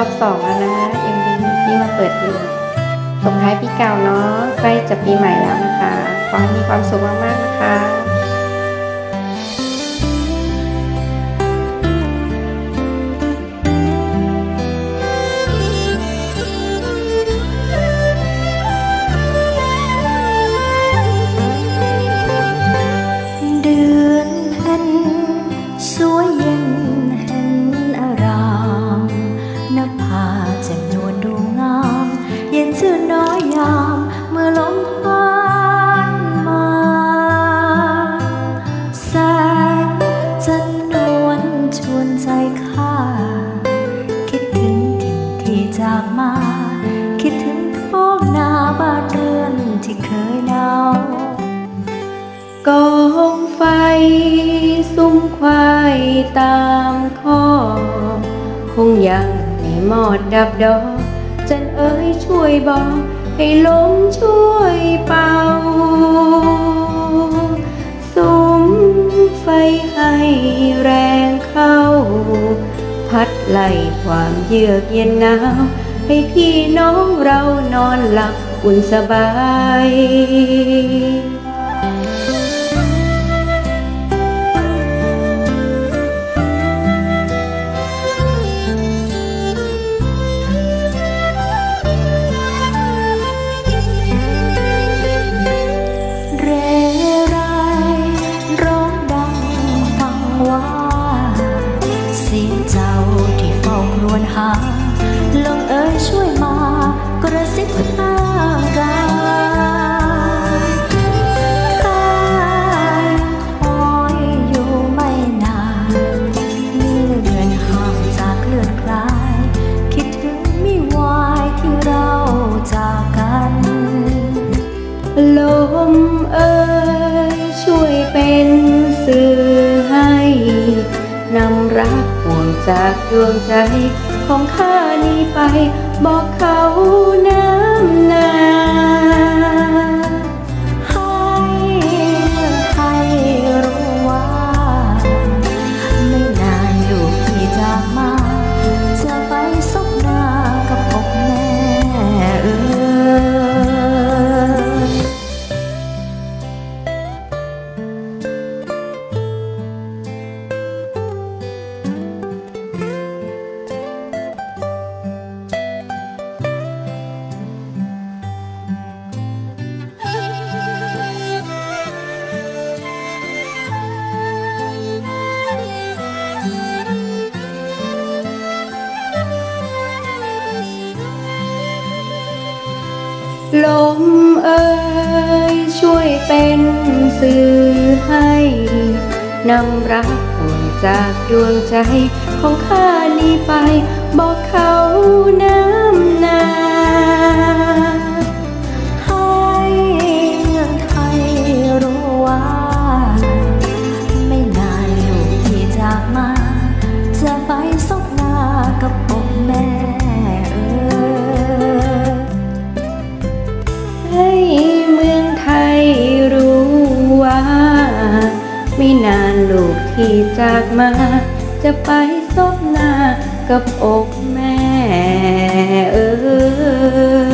อบ2แล้วนะ MV ที่มาเปิดดูส่งท้ายปีเก่าเนาะใกล้จะปีใหม่แล้วนะคะขอให้มีความสุขมากๆนะคะเดือนเพ็ญสวยเย็นเห็นอารามนภาแจ่มนวลดูงามเย็นชื่นน้อยยามเมื่อลมพัดมาแสงจันทร์นวลชวนใจข้าคิดถึงถิ่นที่จากมาคิดถึงท้องนาบ้านเรือนที่เคยหนาวกองไฟซุ้มควายตามข้อคงยังไม่หมดดับดอกจันเอ๋ยช่วยบอกให้ลมช่วยเป่าซุ้มไฟให้แรงเข้าพัดไล่ความเยือกเย็นหนาวให้พี่น้องเรานอนหลับอุ่นสบายลมเอ๋ยช่วยมากระซิบข้างกายข้าคอยอยู่ไม่นานเลื่อนห่างจากเลื่อนคลายคิดถึงมิวายที่เราจากกันลมเอ๋ยช่วยเป็นสื่อให้นำรักห่วงจากดวงใจของข้านี้ไปบอกเขาน้ำนาให้รู้ว่าไม่นานลูกที่จากมาจะไปซบหน้ากับอกแม่ลมเอ๋ยช่วยเป็นสื่อให้นำรักห่วงจากดวงใจของข้านี้ไปบอกเขาน้ำนาให้รู้ว่าไม่นานลูกที่จากมาจะไปซบหน้ากับอกแม่ให้เมืองไทยรู้ว่าไม่นานลูกที่จากมาจะไปซบหน้ากับอกแม่